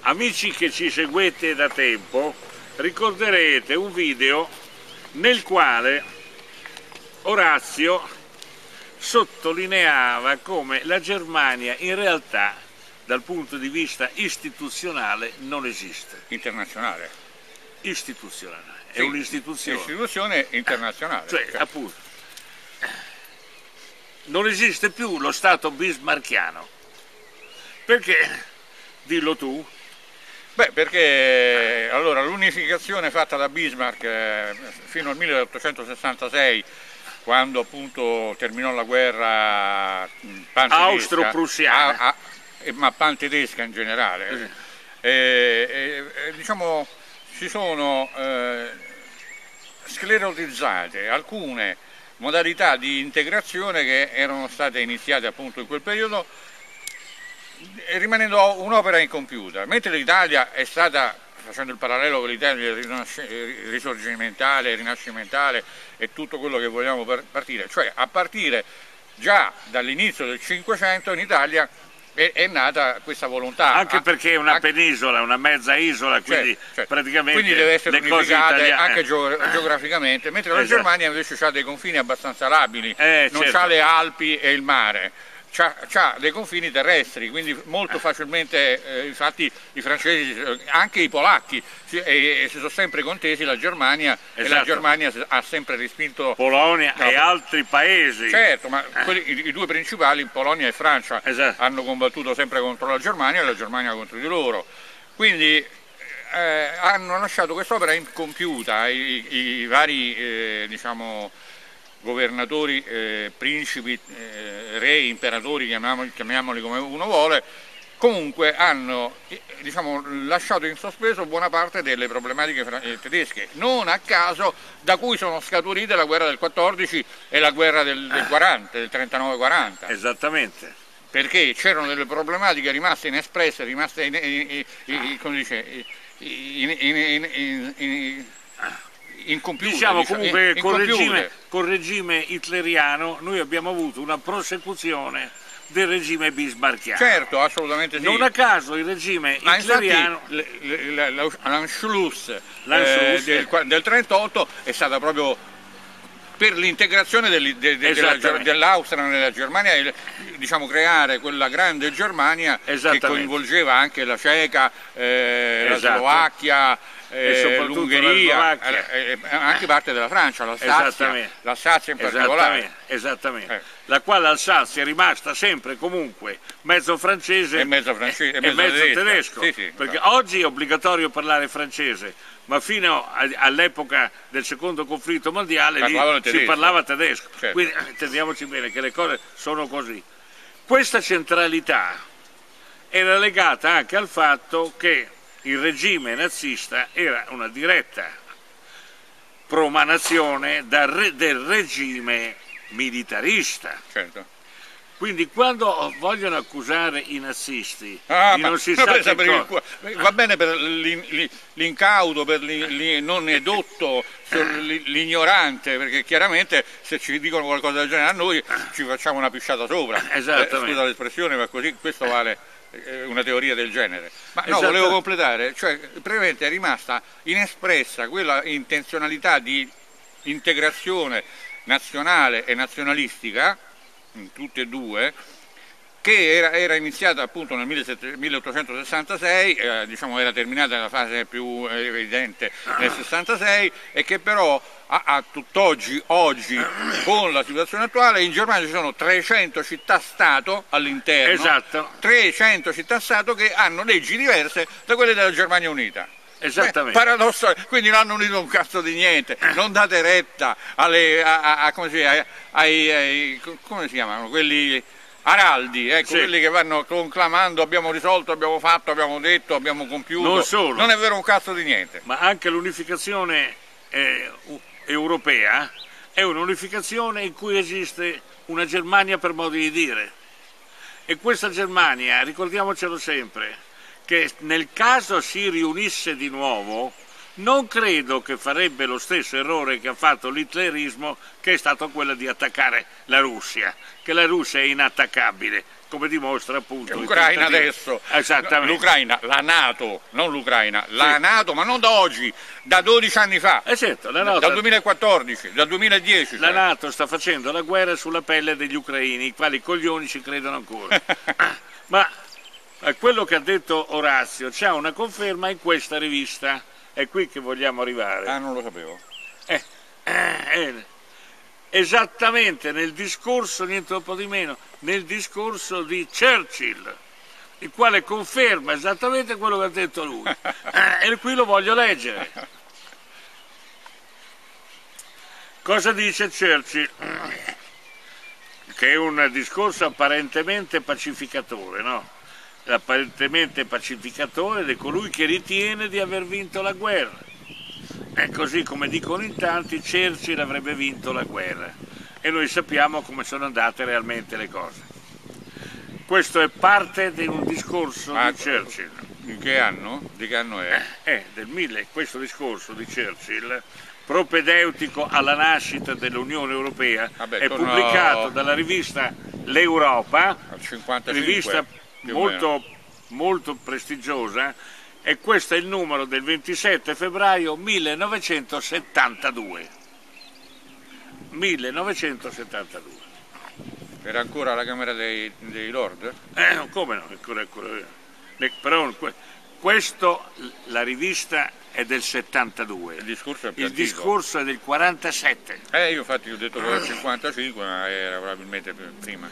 Amici che ci seguite da tempo, ricorderete un video nel quale Orazio sottolineava come la Germania in realtà dal punto di vista istituzionale non esiste. Internazionale. Istituzionale, è Sì, un'istituzione. Istituzione internazionale. Cioè, appunto, non esiste più lo Stato bismarckiano. Perché? Dillo tu. Beh, perché allora l'unificazione fatta da Bismarck fino al 1866, quando appunto terminò la guerra austro-prussiana, ma pan-tedesca in generale, diciamo si sono sclerotizzate alcune modalità di integrazione che erano state iniziate appunto in quel periodo, rimanendo un'opera incompiuta, mentre l'Italia è stata, facendo il parallelo con l'Italia risorgimentale, rinascimentale e tutto quello che vogliamo partire, cioè a partire già dall'inizio del Cinquecento in Italia è nata questa volontà. Anche perché è una penisola, una mezza isola, quindi praticamente quindi deve essere unificata anche geograficamente, mentre la esatto. Germania invece ha dei confini abbastanza labili, non certo. ha le Alpi e il mare. C'ha dei confini terrestri, quindi molto facilmente, infatti i francesi, anche i polacchi, si sono sempre contesi la Germania, esatto. E la Germania ha sempre respinto Polonia e altri paesi. Certo, ma i due principali, Polonia e Francia, esatto. hanno combattuto sempre contro la Germania e la Germania contro di loro. Quindi hanno lasciato quest'opera incompiuta, i vari diciamo, governatori, principi, re, imperatori, chiamiamoli come uno vuole, comunque hanno diciamo, lasciato in sospeso buona parte delle problematiche tedesche, non a caso da cui sono scaturite la guerra del 14 e la guerra del 40, del 39-40. Esattamente. Perché c'erano delle problematiche rimaste inespresse, rimaste come dice, incompiute, diciamo comunque col regime hitleriano noi abbiamo avuto una prosecuzione del regime bismarckiano. Certo, assolutamente sì. Non a caso il regime hitleriano, l'Anschluss del 38 è stata proprio per l'integrazione dell'Austria nella Germania, diciamo creare quella grande Germania che coinvolgeva anche la Ceca, la Slovacchia, l'Ungheria, anche parte della Francia, l'Alsazia in particolare. Esattamente. La quale Alsazia è rimasta sempre comunque mezzo francese e mezzo tedesco, sì, perché oggi è obbligatorio parlare francese, ma fino all'epoca del secondo conflitto mondiale lì si parlava tedesco, certo. Quindi intendiamoci bene che le cose sono così. Questa centralità era legata anche al fatto che il regime nazista era una diretta promanazione del regime militarista. Certo. Quindi quando vogliono accusare i nazisti non si sa va bene per l'incauto, per non edotto, l'ignorante, perché chiaramente se ci dicono qualcosa del genere a noi ci facciamo una pisciata sopra. Scusa l'espressione, ma così questo vale una teoria del genere. Ma no, volevo completare, cioè praticamente è rimasta inespressa quella intenzionalità di integrazione nazionale e nazionalistica in tutte e due, che era iniziata appunto nel 1866, diciamo era terminata la fase più evidente nel 66, e che però a tutt'oggi, con la situazione attuale, in Germania ci sono 300 città-stato all'interno, esatto. 300 città-stato che hanno leggi diverse da quelle della Germania Unita. Esattamente. Paradosso, quindi non hanno unito un cazzo di niente, non date retta come si chiamano, quelli araldi, ecco, sì. Quelli che vanno conclamando abbiamo risolto, abbiamo fatto, abbiamo detto, abbiamo compiuto. Non solo. Non è vero un cazzo di niente. Ma anche l'unificazione europea è un'unificazione in cui esiste una Germania per modo di dire. E questa Germania, ricordiamocelo sempre, che nel caso si riunisse di nuovo, non credo che farebbe lo stesso errore che ha fatto l'hitlerismo, che è stato quello di attaccare la Russia, che la Russia è inattaccabile, come dimostra appunto l'Ucraina adesso. Esattamente. L'Ucraina, la NATO, non l'Ucraina, la NATO, ma non da oggi, da 12 anni fa. Certo, la NATO, dal 2014, dal 2010. La NATO sta facendo la guerra sulla pelle degli ucraini, i quali coglioni ci credono ancora. Ma quello che ha detto Orazio c'ha una conferma in questa rivista, è qui che vogliamo arrivare. Ah, non lo sapevo. Esattamente nel discorso, niente po' di meno, nel discorso di Churchill, il quale conferma esattamente quello che ha detto lui. E qui lo voglio leggere. Cosa dice Churchill? Che è un discorso apparentemente pacificatore, no? Apparentemente pacificatore di colui che ritiene di aver vinto la guerra. E così come dicono in tanti, Churchill avrebbe vinto la guerra e noi sappiamo come sono andate realmente le cose. Questo è parte di un discorso di Churchill. In che anno? Di che anno è? Questo discorso di Churchill, propedeutico alla nascita dell'Unione Europea, è pubblicato dalla rivista L'Europa, rivista molto prestigiosa, e questo è il numero del 27 febbraio 1972. 1972. Era ancora la Camera dei Lord? Come no? Però la rivista è del 72. Il discorso è più Il discorso è del 47. Io infatti ho detto che era il 55, ma era probabilmente prima.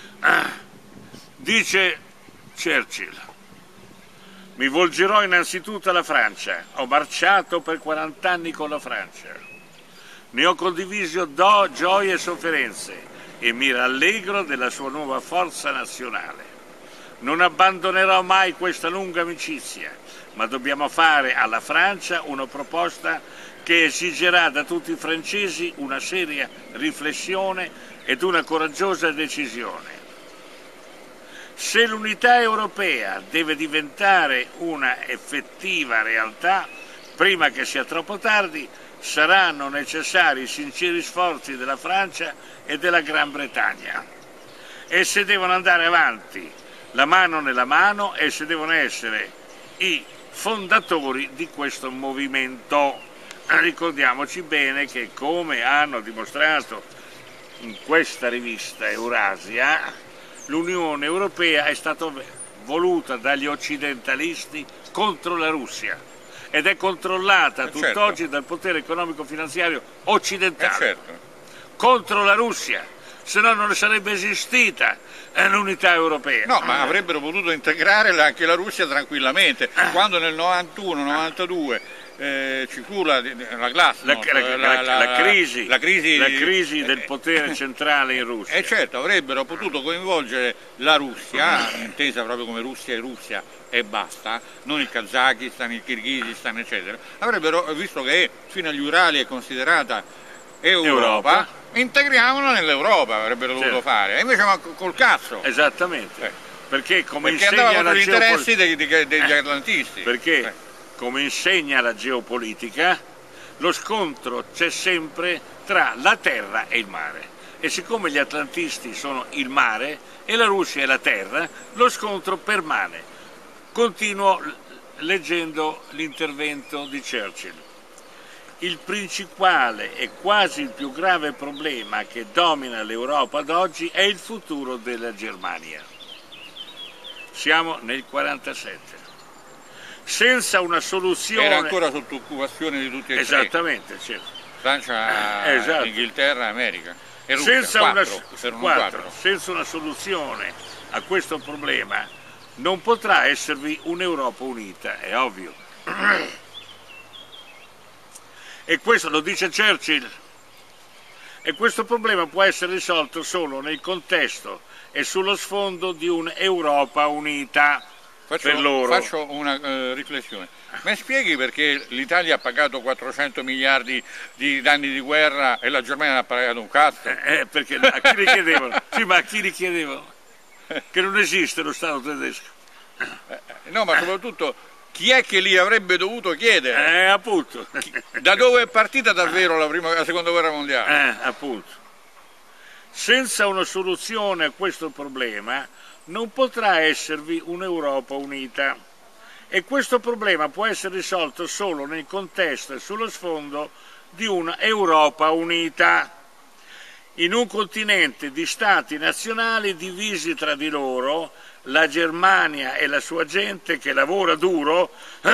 Dice Churchill: mi volgerò innanzitutto alla Francia, ho marciato per 40 anni con la Francia, ne ho condiviso gioie e sofferenze e mi rallegro della sua nuova forza nazionale. Non abbandonerò mai questa lunga amicizia, ma dobbiamo fare alla Francia una proposta che esigerà da tutti i francesi una seria riflessione ed una coraggiosa decisione. Se l'unità europea deve diventare una effettiva realtà, prima che sia troppo tardi, saranno necessari sinceri sforzi della Francia e della Gran Bretagna. Esse devono andare avanti, la mano nella mano, esse devono essere i fondatori di questo movimento. Ricordiamoci bene che, come hanno dimostrato in questa rivista Eurasia, l'Unione Europea è stata voluta dagli occidentalisti contro la Russia ed è controllata tutt'oggi dal potere economico-finanziario occidentale. Contro la Russia, se no non sarebbe esistita l'unità europea. No, ma avrebbero potuto integrare anche la Russia tranquillamente. Quando nel 91-92 ci fu la crisi del potere centrale in Russia. E certo, avrebbero potuto coinvolgere la Russia, intesa proprio come Russia e Russia e basta, non il Kazakistan, il Kirghizistan, eccetera. Avrebbero, visto che fino agli Urali è considerata Europa, integriamola nell'Europa, avrebbero dovuto fare, e invece col cazzo. Esattamente, perché andava con gli interessi degli atlantisti. Perché come insegna la geopolitica, lo scontro c'è sempre tra la terra e il mare. E siccome gli atlantisti sono il mare e la Russia è la terra, lo scontro permane. Continuo leggendo l'intervento di Churchill. Il principale e quasi il più grave problema che domina l'Europa ad oggi è il futuro della Germania. Siamo nel 1947. Senza una soluzione... Era ancora sotto occupazione di tutti e tre. Esattamente, certo. Francia, Inghilterra, America. E Russia, senza una soluzione a questo problema non potrà esservi un'Europa unita, è ovvio. E questo lo dice Churchill. E questo problema può essere risolto solo nel contesto e sullo sfondo di un'Europa unita. Faccio una riflessione. Mi spieghi perché l'Italia ha pagato 400 miliardi di danni di guerra e la Germania non ha pagato un cazzo? Perché a chi li chiedevano? Sì, ma a chi li chiedevano? Che non esiste lo Stato tedesco. No, ma soprattutto chi è che li avrebbe dovuto chiedere? Appunto. Da dove è partita davvero la seconda guerra mondiale? Appunto. Senza una soluzione a questo problema non potrà esservi un'Europa unita. E questo problema può essere risolto solo nel contesto e sullo sfondo di una Europa unita, in un continente di stati nazionali divisi tra di loro. La Germania e la sua gente che lavora duro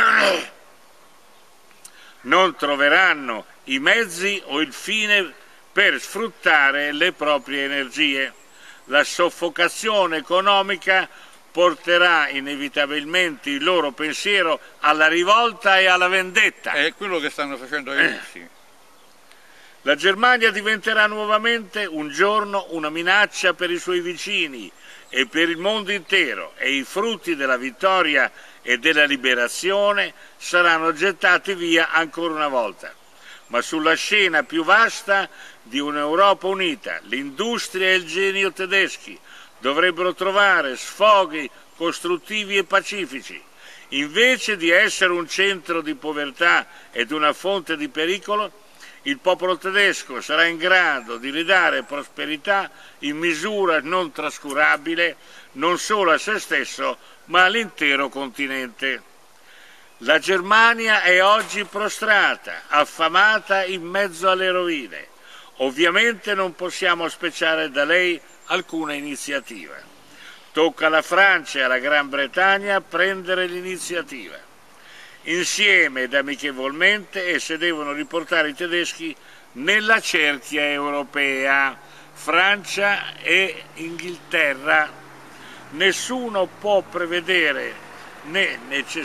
non troveranno i mezzi o il fine per sfruttare le proprie energie. La soffocazione economica porterà inevitabilmente il loro pensiero alla rivolta e alla vendetta. È quello che stanno facendo i russi. La Germania diventerà nuovamente un giorno una minaccia per i suoi vicini e per il mondo intero, e i frutti della vittoria e della liberazione saranno gettati via ancora una volta. Ma sulla scena più vasta di un'Europa unita, l'industria e il genio tedeschi dovrebbero trovare sfoghi costruttivi e pacifici. Invece di essere un centro di povertà ed una fonte di pericolo, il popolo tedesco sarà in grado di ridare prosperità in misura non trascurabile non solo a se stesso ma all'intero continente. La Germania è oggi prostrata, affamata in mezzo alle rovine. Ovviamente non possiamo aspettare da lei alcuna iniziativa. Tocca alla Francia e alla Gran Bretagna prendere l'iniziativa. Insieme ed amichevolmente esse devono riportare i tedeschi nella cerchia europea, Francia e Inghilterra. Nessuno può prevedere né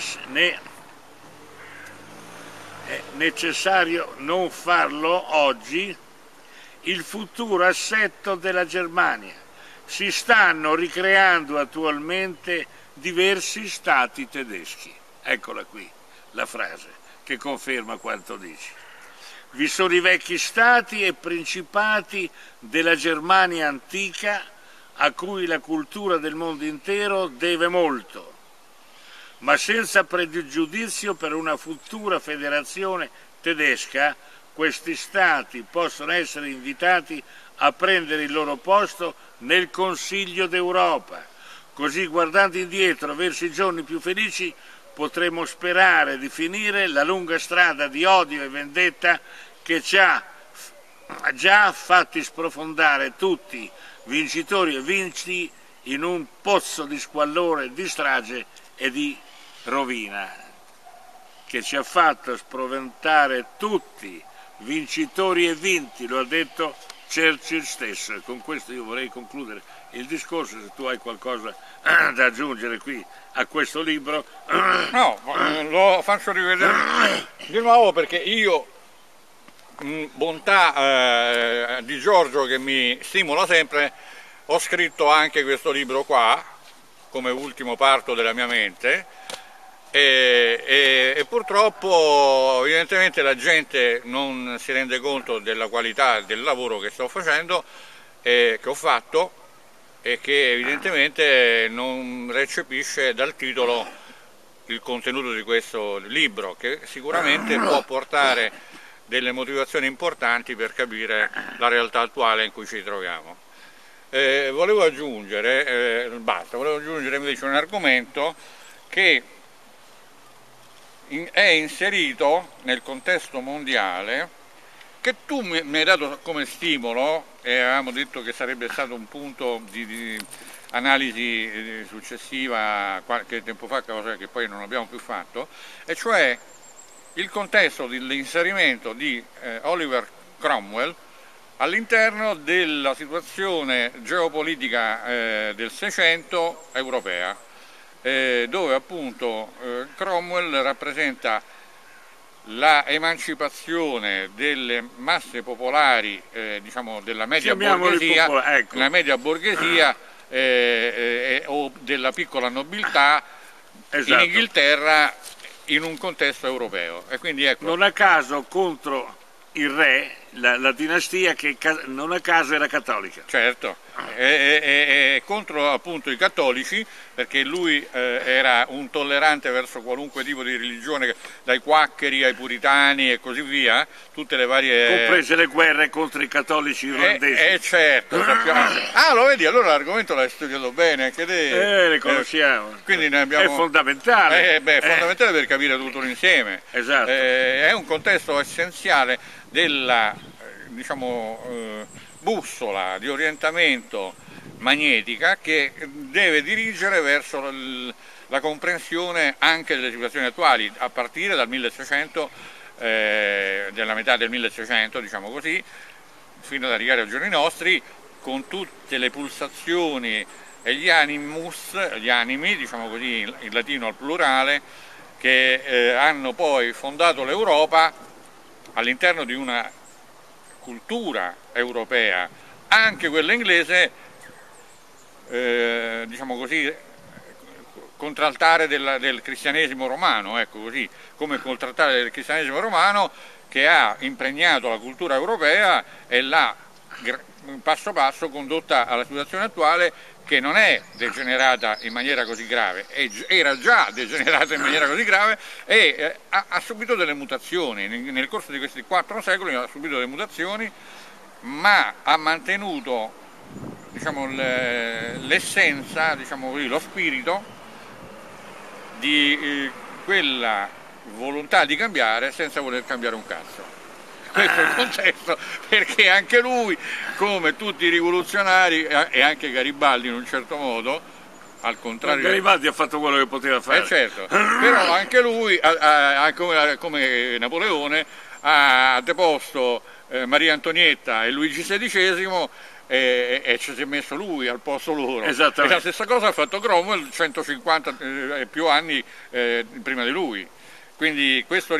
è necessario non farlo oggi il futuro assetto della Germania. Si stanno ricreando attualmente diversi stati tedeschi. Eccola qui la frase che conferma quanto dici. Vi sono i vecchi stati e principati della Germania antica a cui la cultura del mondo intero deve molto, ma senza pregiudizio per una futura federazione tedesca, questi stati possono essere invitati a prendere il loro posto nel Consiglio d'Europa. Così, guardando indietro verso i giorni più felici, potremo sperare di finire la lunga strada di odio e vendetta che ci ha già fatti sprofondare tutti, vincitori e vinti, in un pozzo di squallore, di strage e di rovina, che ci ha fatto sproventare tutti, vincitori e vinti, lo ha detto Churchill stesso. E con questo io vorrei concludere il discorso, se tu hai qualcosa da aggiungere qui a questo libro. No, lo faccio rivedere di nuovo perché io, bontà di Giorgio che mi stimola sempre, ho scritto anche questo libro qua come ultimo parto della mia mente e purtroppo evidentemente la gente non si rende conto della qualità del lavoro che sto facendo che ho fatto e che evidentemente non recepisce dal titolo il contenuto di questo libro, che sicuramente può portare delle motivazioni importanti per capire la realtà attuale in cui ci troviamo. Volevo aggiungere invece un argomento che è inserito nel contesto mondiale, che tu mi hai dato come stimolo e avevamo detto che sarebbe stato un punto di analisi successiva qualche tempo fa, cosa che poi non abbiamo più fatto, e cioè il contesto dell'inserimento di Oliver Cromwell all'interno della situazione geopolitica del Seicento europea, dove appunto Cromwell rappresenta la emancipazione delle masse popolari, diciamo della media borghesia, ecco. La media borghesia o della piccola nobiltà, esatto, in Inghilterra in un contesto europeo. E quindi ecco. Non a caso contro il re la dinastia che non a caso era cattolica. Certo, è contro appunto i cattolici, perché lui era un tollerante verso qualunque tipo di religione, dai quaccheri ai puritani e così via, tutte le varie... Comprese le guerre contro i cattolici irlandesi. Certo, sappiamo. Ah, lo vedi, allora l'argomento l'hai studiato bene anche te. Le conosciamo. Quindi ne abbiamo... È fondamentale. È fondamentale per capire tutto l'insieme. Esatto. È un contesto essenziale della, diciamo, bussola di orientamento magnetica che deve dirigere verso la comprensione anche delle situazioni attuali, a partire dal 1600, della metà del 1600, diciamo così, fino ad arrivare ai giorni nostri, con tutte le pulsazioni e gli animus, gli animi, diciamo così, in latino al plurale, che hanno poi fondato l'Europa all'interno di una cultura europea, anche quella inglese, diciamo così, contraltare del cristianesimo romano, ecco così, come contraltare del cristianesimo romano che ha impregnato la cultura europea e l'ha passo passo condotta alla situazione attuale, che non è degenerata in maniera così grave, era già degenerata in maniera così grave e ha subito delle mutazioni, nel corso di questi 4 secoli ha subito delle mutazioni, ma ha mantenuto, diciamo, l'essenza, diciamo così, lo spirito di quella volontà di cambiare senza voler cambiare un cazzo. Questo è il contesto, perché anche lui, come tutti i rivoluzionari, e anche Garibaldi in un certo modo, al contrario... Garibaldi ha fatto quello che poteva fare. Certo, però anche lui, come Napoleone, ha deposto Maria Antonietta e Luigi XVI e ci si è messo lui al posto loro. Esattamente. E la stessa cosa ha fatto Cromwell 150 e più anni prima di lui. Quindi questo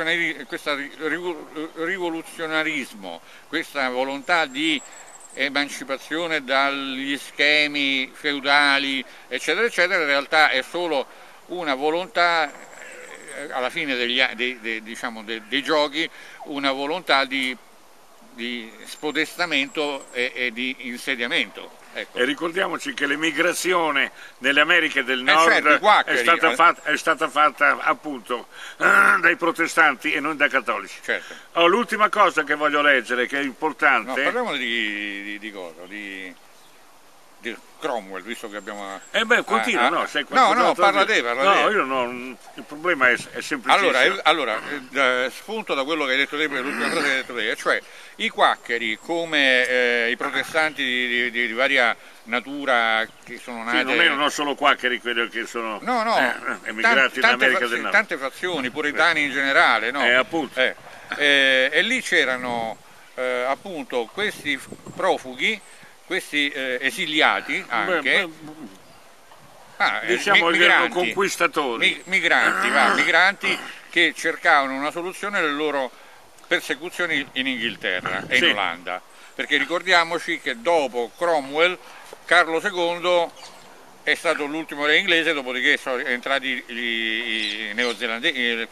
rivoluzionarismo, questa volontà di emancipazione dagli schemi feudali, eccetera, eccetera, in realtà è solo una volontà, alla fine dei giochi, una volontà di spodestamento e di insediamento. Ecco. E ricordiamoci che l'emigrazione nelle Americhe del Nord certo, è stata fatta appunto dai protestanti e non dai cattolici. Certo. L'ultima cosa che voglio leggere, che è importante... No, parliamo di cosa? Di Cromwell, visto che abbiamo... continua, no? No, parla te. No, io non... Il problema è semplicissimo. Allora, spunto da quello che hai detto te, per l'ultima cosa che hai detto te, cioè i quaccheri, come i protestanti di varia natura che sono nati... Sì, non erano solo quaccheri quelli che sono emigrati in America del Nord. Tante fazioni, puritani in generale, no? Appunto. E lì c'erano appunto questi profughi, questi esiliati anche, diciamo migranti, conquistatori, migranti che cercavano una soluzione alle loro persecuzioni in Inghilterra e in Olanda, perché ricordiamoci che dopo Cromwell Carlo II è stato l'ultimo re inglese, dopodiché sono entrati i neozelandesi,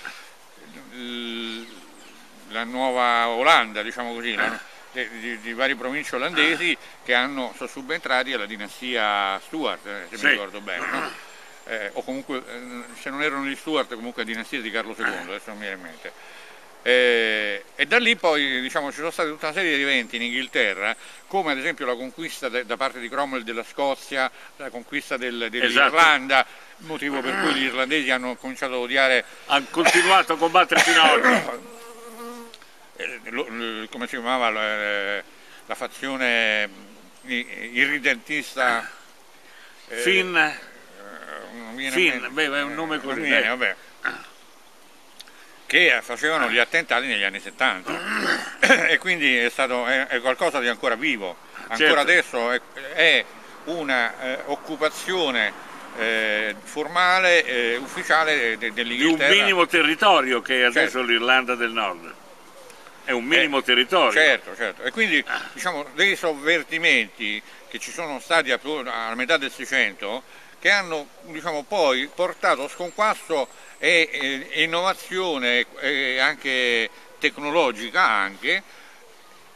la nuova Olanda, diciamo così, di varie province olandesi che sono subentrati alla dinastia Stuart, se mi ricordo bene, no? O comunque, se non erano gli Stuart, comunque la dinastia di Carlo II, adesso non mi viene in mente. E da lì poi, diciamo, ci sono state tutta una serie di eventi in Inghilterra, come ad esempio la conquista da parte di Cromwell della Scozia, la conquista dell'Irlanda, motivo per cui gli irlandesi hanno cominciato a odiare... Hanno continuato a combattere fino ad oggi. Come si chiamava la fazione irridentista? Finn, è un nome così. Vabbè. Che facevano gli attentati negli anni 70 e quindi è qualcosa di ancora vivo, ancora adesso è una occupazione formale, ufficiale dell'Inghilterra. Di un minimo territorio che è adesso l'Irlanda del Nord. È un minimo territorio. Certo, e quindi diciamo dei sovvertimenti che ci sono stati alla metà del 600 che hanno, diciamo, poi portato sconquasso e innovazione anche tecnologica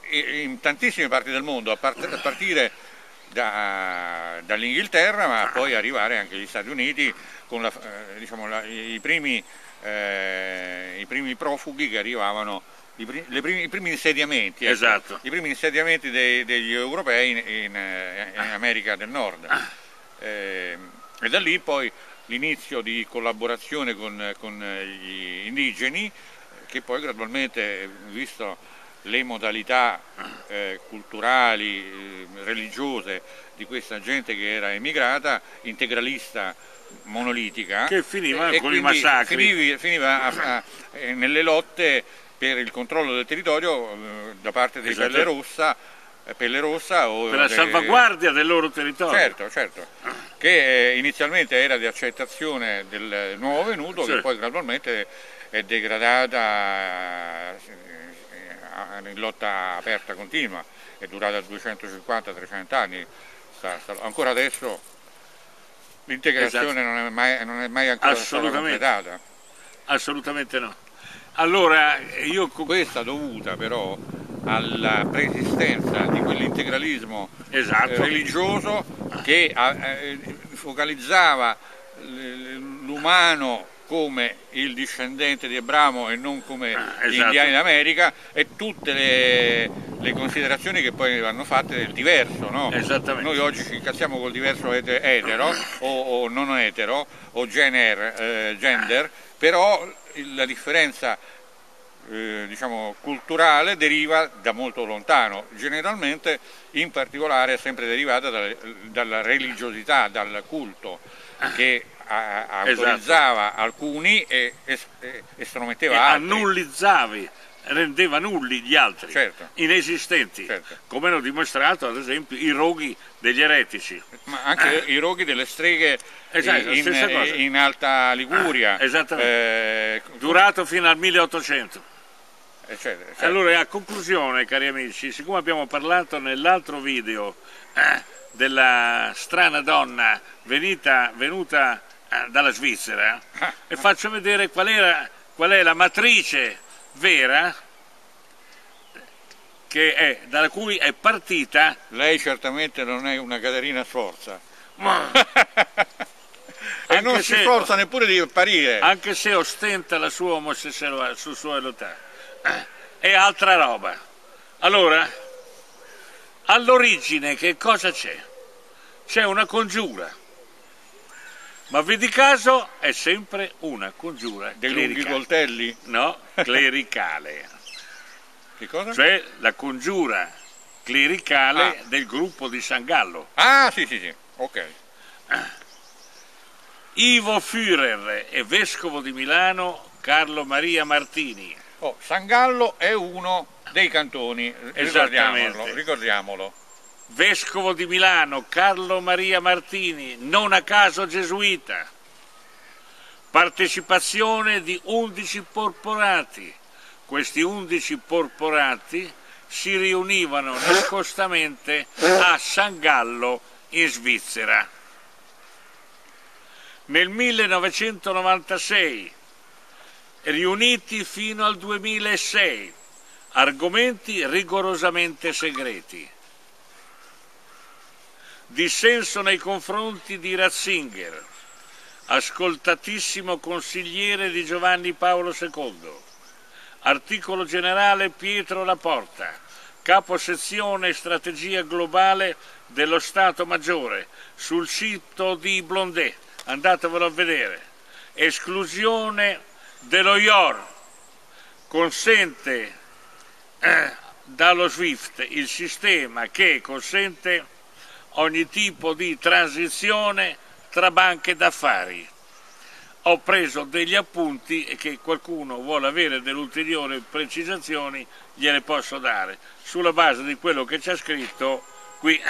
in tantissime parti del mondo, a partire dall'Inghilterra, ma poi arrivare anche agli Stati Uniti con i primi profughi che arrivavano, i primi insediamenti, esatto. I primi insediamenti degli europei in America del Nord. E da lì poi l'inizio di collaborazione con gli indigeni, che poi gradualmente, visto le modalità culturali, religiose di questa gente che era emigrata, integralista, monolitica, che finiva con i massacri, finiva nelle lotte per il controllo del territorio da parte dei Pelle Rossa o per la salvaguardia del loro territorio. Certo, che inizialmente era di accettazione del nuovo venuto, che poi gradualmente è degradata in lotta aperta continua, è durata 250-300 anni, ancora adesso l'integrazione non è mai ancora stata completata. Assolutamente no. Allora, questa dovuta però alla preesistenza di quell'integralismo religioso che focalizzava l'umano come il discendente di Abramo e non come gli indiani d'America, e tutte le considerazioni che poi vanno fatte del diverso, no? Noi oggi ci incazziamo col diverso etero o non etero o gender, però la differenza culturale deriva da molto lontano, generalmente, in particolare è sempre derivata dalla religiosità, dal culto che autorizzava alcuni e estrometteva altri. Rendeva nulli gli altri, inesistenti, come hanno dimostrato ad esempio i roghi degli eretici. Ma anche i roghi delle streghe in Alta Liguria, durato fino al 1800. Eccetera. Allora, a conclusione, cari amici, siccome abbiamo parlato nell'altro video della strana donna venuta dalla Svizzera, e faccio vedere qual è la matrice vera dalla cui è partita. Lei certamente non è una Caterina Sforza. E non si sforza neppure di apparire. Anche se ostenta la sua omosessualità. È altra roba. Allora, all'origine che cosa c'è? C'è una congiura, ma vedi caso è sempre una congiura dei lunghi coltelli? No, clericale. Che cosa? Cioè la congiura clericale del gruppo di San Gallo. Ah, sì, ok. Ivo Führer e vescovo di Milano Carlo Maria Martini. San Gallo è uno dei cantoni, ricordiamolo. Vescovo di Milano Carlo Maria Martini, non a caso gesuita. Partecipazione di 11 porporati. Questi 11 porporati si riunivano nascostamente a San Gallo in Svizzera. Nel 1996, riuniti fino al 2006, argomenti rigorosamente segreti. Dissenso nei confronti di Ratzinger, ascoltatissimo consigliere di Giovanni Paolo II. Articolo generale Pietro Laporta, capo sezione strategia globale dello Stato Maggiore, sul sito di Blondet, andatevelo a vedere. Esclusione dello IOR, consente dallo SWIFT, il sistema che consente ogni tipo di transizione tra banche d'affari. Ho preso degli appunti e che qualcuno vuole avere delle ulteriori precisazioni gliele posso dare sulla base di quello che c'è scritto qui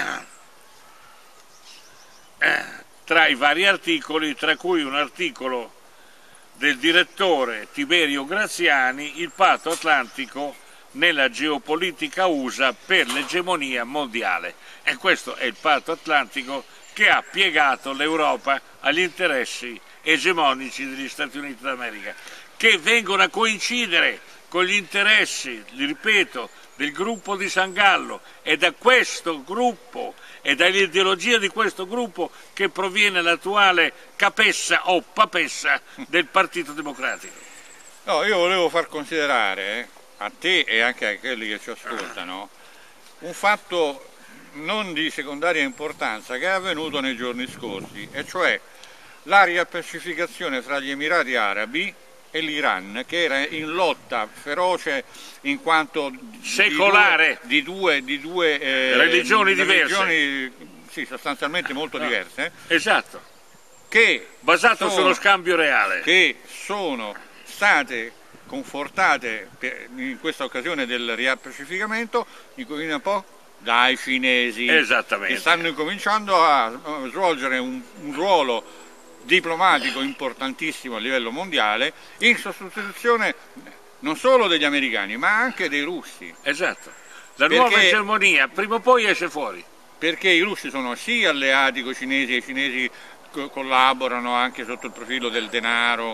tra i vari articoli, tra cui un articolo del direttore Tiberio Graziani, il patto atlantico nella geopolitica USA per l'egemonia mondiale. E questo è il patto atlantico che ha piegato l'Europa agli interessi egemonici degli Stati Uniti d'America, che vengono a coincidere con gli interessi, li ripeto, del gruppo di San Gallo, è da questo gruppo e dall'ideologia di questo gruppo che proviene l'attuale capessa o papessa del Partito Democratico. No, io volevo far considerare a te e anche a quelli che ci ascoltano un fatto non di secondaria importanza che è avvenuto nei giorni scorsi, e cioè la riappacificazione fra gli Emirati Arabi e l'Iran, che era in lotta feroce in quanto secolare di due religioni diverse, sì, sostanzialmente molto diverse, esatto, che basato sullo scambio reale, che sono state confortate in questa occasione del riappacificamento un po' dai cinesi, esattamente, che stanno incominciando a svolgere un ruolo diplomatico importantissimo a livello mondiale in sostituzione non solo degli americani ma anche dei russi. Esatto, la nuova egemonia prima o poi esce fuori. Perché i russi sono sì alleati con i cinesi, e i cinesi collaborano anche sotto il profilo del denaro,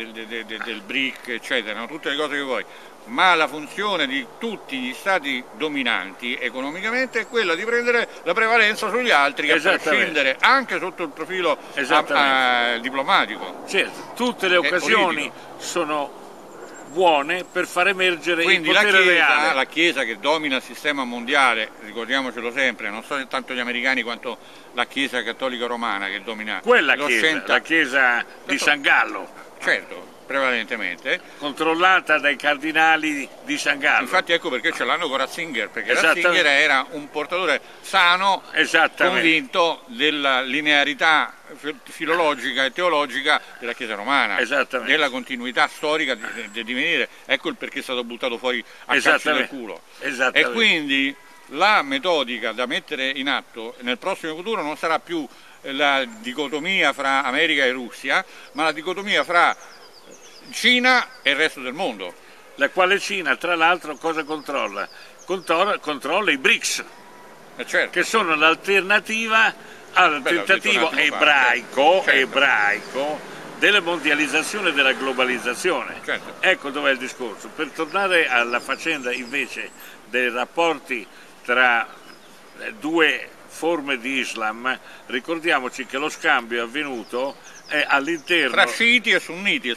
del BRIC, eccetera, tutte le cose che vuoi, ma la funzione di tutti gli stati dominanti economicamente è quella di prendere la prevalenza sugli altri, a prescindere anche sotto il profilo diplomatico. Certo, tutte le occasioni sono buone per far emergere il potere reale. La Chiesa che domina il sistema mondiale, ricordiamocelo sempre, non sono tanto gli americani quanto la Chiesa cattolica romana che domina quella Chiesa, la Chiesa di San Gallo. Certo, prevalentemente. Controllata dai cardinali di San Gallo. Infatti ecco perché ce l'hanno con Ratzinger, perché Ratzinger era un portatore sano, convinto della linearità filologica e teologica della Chiesa romana, della continuità storica di divenire. Ecco il perché è stato buttato fuori a calci del culo. E quindi la metodica da mettere in atto nel prossimo futuro non sarà più la dicotomia fra America e Russia, ma la dicotomia fra Cina e il resto del mondo. La quale Cina, tra l'altro, cosa controlla? Controlla i BRICS, certo, che sono l'alternativa al tentativo ebraico della mondializzazione e della globalizzazione. Certo. Ecco dov'è il discorso. Per tornare alla faccenda invece dei rapporti tra due forme di Islam, ricordiamoci che lo scambio è avvenuto all'interno tra sciiti e sunniti,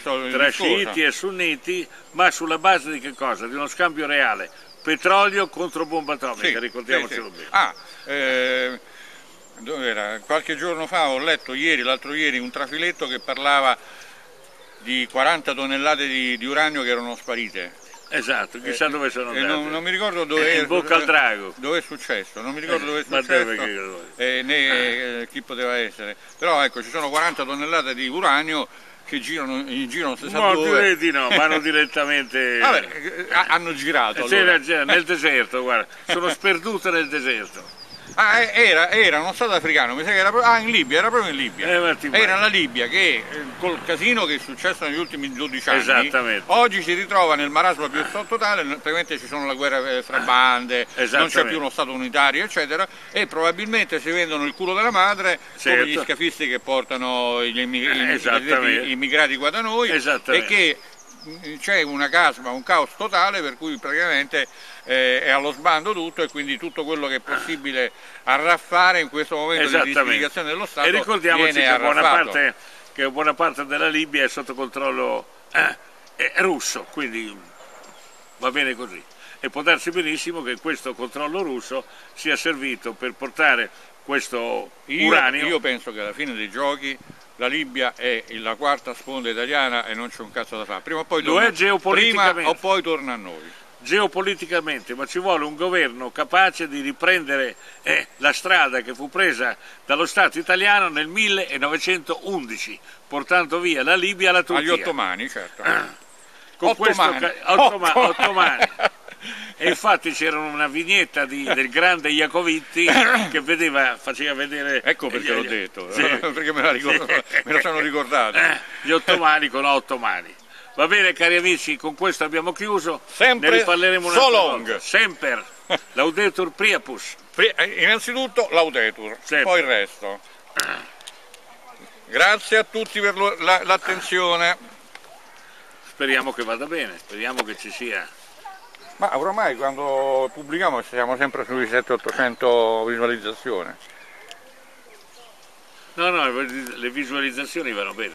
ma sulla base di che cosa? Di uno scambio reale, petrolio contro bomba atomica, ricordiamocelo bene. Dove era? Qualche giorno fa ho letto l'altro ieri un trafiletto che parlava di 40 tonnellate di uranio che erano sparite. Esatto, chissà dove sono andate. Non mi ricordo dove in bocca al drago. Dove è successo, non mi ricordo dove è successo né chi poteva essere. Però ecco, ci sono 40 tonnellate di uranio che girano in giro non si sa dove. Direi di no, vanno direttamente. Vabbè, hanno girato. Allora. Nel deserto, guarda, sono sperdute nel deserto. Era uno stato africano, mi sa che era in Libia, era proprio in Libia. Era la Libia che col casino che è successo negli ultimi 12 anni, oggi si ritrova nel marasma più totale, praticamente ci sono la guerra fra bande, non c'è più uno stato unitario, eccetera, e probabilmente si vendono il culo della madre come gli scafisti che portano gli immigrati qua da noi, e che c'è una casma, un caos totale per cui praticamente è allo sbando tutto, e quindi tutto quello che è possibile arraffare in questo momento di disgregazione dello Stato. E ricordiamoci che buona parte della Libia è sotto controllo russo, quindi va bene così. E può darsi benissimo che questo controllo russo sia servito per portare questo uranio. Io penso che alla fine dei giochi la Libia è la quarta sponda italiana e non c'è un cazzo da fare. Prima o poi torna a noi. Geopoliticamente, ma ci vuole un governo capace di riprendere la strada che fu presa dallo Stato italiano nel 1911, portando via la Libia alla Turchia. Agli ottomani, certo. Ottomani. E infatti c'era una vignetta del grande Iacovitti che faceva vedere. Ecco perché l'ho detto, perché me la sono ricordato. Gli ottomani con 8 mani. Va bene cari amici, con questo abbiamo chiuso. Sempre ne riparleremo so long. Sempre. Laudetur Priapus. Innanzitutto Laudetur, poi il resto. Grazie a tutti per l'attenzione. Speriamo che vada bene, speriamo che ci sia Ma ormai quando pubblichiamo siamo sempre sui 700-800 visualizzazioni. No, le visualizzazioni vanno bene.